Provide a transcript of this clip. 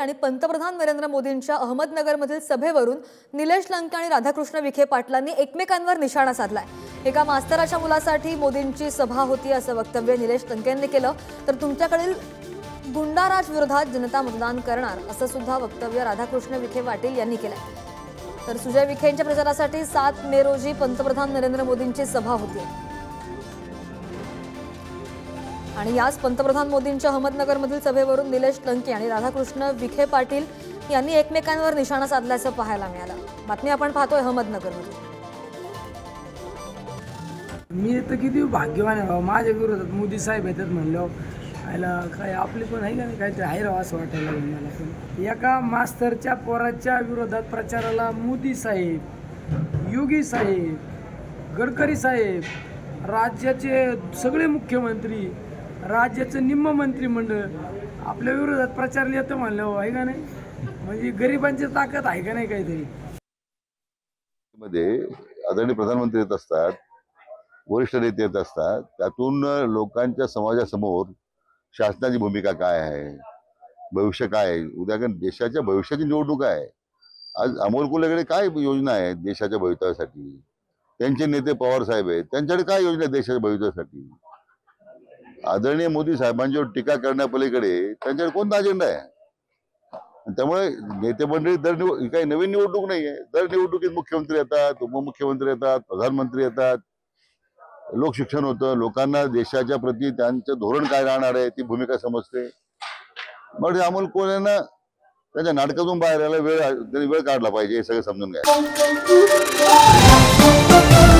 आणि पंतप्रधान नरेंद्र मोदींच्या अहमदनगरमधील सभेवरून निलेश लंके आणि राधाकृष्ण विखे पाटलांनी एकमेकांवर निशाणा साधलाय। एका मास्तराच्या मुलासाठी मोदींची सभा होती असं वक्तव्य निलेश लंकेंनी केलं, तर तुमच्याकडील गुंडाराज विरोधात जनता मतदान करणार असं सुद्धा वक्तव्य राधाकृष्ण विखे पाटील यांनी केलंय। तर सुजय विखेंच्या प्रचारासाठी 7 मे रोजी पंतप्रधान नरेंद्र मोदींची सभा होती आणि याच पंतप्रधान मोदींच्या अहमदनगरमधील सभेवरून निलेश लंके आणि राधाकृष्ण विखे पाटील यांनी एकमेकांवर निशाणा साधल्याचं पाहायला मिळालं। बातमी आपण पाहतोय अहमदनगरमध्ये। मी तर किती भाग्यवान आहे, माझ्या विरोधात मोदी साहेब येतात म्हणल्यावर आयला काय आपली पण आहे का नाही, काहीतरी आहे राव असं वाटायला लागलं मला। पण एका मास्तरच्या पोराच्या विरोधात प्रचाराला मोदी साहेब, योगी साहेब, गडकरी साहेब, राज्याचे सगळे मुख्यमंत्री, राज्याचं निम्म मंत्रिमंडळ आपल्या विरोधात प्रचारला येतं म्हणलं आहे का नाही, म्हणजे गरिबांची ताकद आहे का नाही काहीतरी। मध्ये आदरणीय प्रधानमंत्री येत असतात, वरिष्ठ नेते येत असतात, त्यातून लोकांच्या समाजासमोर शासनाची भूमिका काय आहे, भविष्य काय आहे, उद्या देशाच्या भविष्याची निवडणूक आहे। आज अमोल कोल्हेकडे काय योजना आहे देशाच्या भवितव्यासाठी, त्यांचे नेते पवार साहेब आहेत, त्यांच्याकडे काय योजना आहे देशाच्या भवितव्यासाठी। आदरणीय मोदी साहेबांच्यावर टीका करण्यापलीकडे त्यांच्याकडे कोणता अजेंडा आहे। त्यामुळे नेते मंडळी काही नवीन निवडणूक नाही आहे, दर निवडणुकीत मुख्यमंत्री येतात, उपमुख्यमंत्री येतात, प्रधानमंत्री येतात, लोकशिक्षण होतं, लोकांना देशाच्या प्रती त्यांचं धोरण काय राहणार आहे ती भूमिका समजते। मग अमोल कोल्हेंना त्यांच्या नाटकातून बाहेर यायला वेळ काढला पाहिजे, हे सगळं समजून घ्या।